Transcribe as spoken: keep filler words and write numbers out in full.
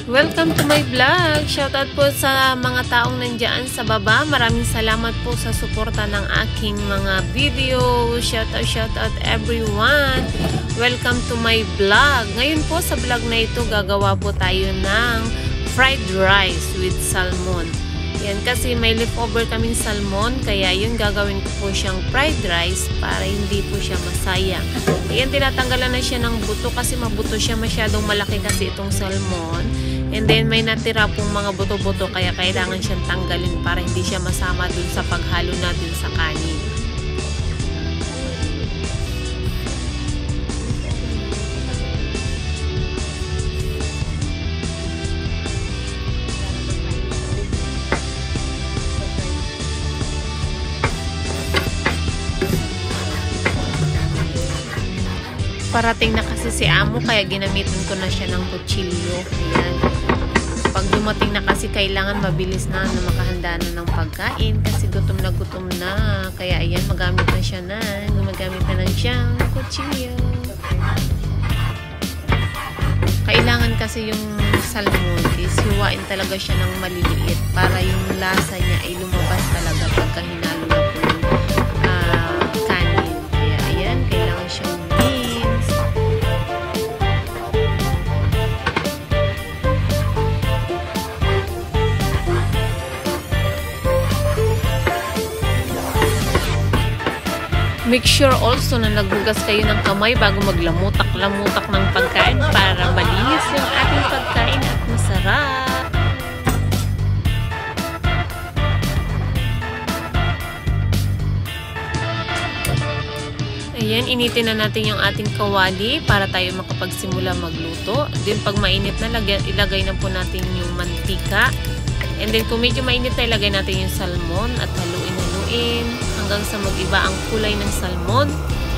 Welcome to my vlog. Shoutout po sa mga taong nandyan sa baba. Maraming salamat po sa suporta ng aking mga video. Shoutout, shoutout everyone. Welcome to my vlog. Ngayon po sa vlog na ito, gagawa po tayo ng fried rice with salmon. Yan, kasi may leftover kaming salmon, kaya yun gagawin ko po siyang fried rice para hindi po siya masayang. Ayan, tinatanggalan na siya ng buto kasi mabuto siya, masyadong malaki kasi itong salmon. And then may natira pong mga buto-buto, kaya kailangan siyang tanggalin para hindi siya masama dun sa paghalo natin sa kanin. Parating na kasi si Amo, kaya ginamitan ko na siya ng kutsilyo. Ayan. Pag dumating na kasi, kailangan mabilis na na makahanda na ng pagkain kasi gutom na gutom na. Kaya ayan, magamit na siya na. Gumagamit na lang siyang kutsilyo. Kailangan kasi yung salmon is hiwain talaga siya ng maliliit para yung lasa niya ay lumabas talaga pagka hinalo na po yung uh, kanin. Kaya ayan, kailangan siyang make sure also na naghugas kayo ng kamay bago maglamutak-lamutak ng pagkain para malinis yung ating pagkain at masarap. Ayan, initin na natin yung ating kawali para tayo makapagsimula magluto. Then pag mainit na, ilagay na po natin yung mantika. And then kung medyo mainit na, ilagay natin yung salmon at haluin-haluin hanggang sa mag-iba ang kulay ng salmon.